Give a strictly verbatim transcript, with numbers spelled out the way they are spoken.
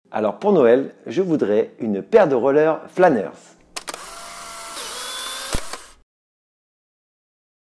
Alors pour Noël, je voudrais une paire de rollers Flanners.